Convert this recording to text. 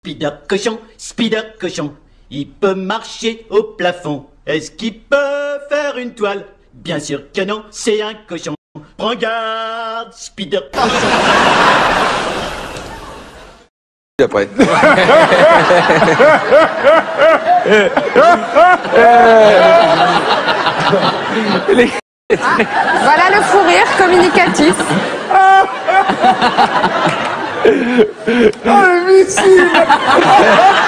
Spider cochon, il peut marcher au plafond. Est-ce qu'il peut faire une toile? Bien sûr que non, c'est un cochon. Prends garde, Spider cochon. Après. Voilà le fou rire communicatif. Ah, le missile.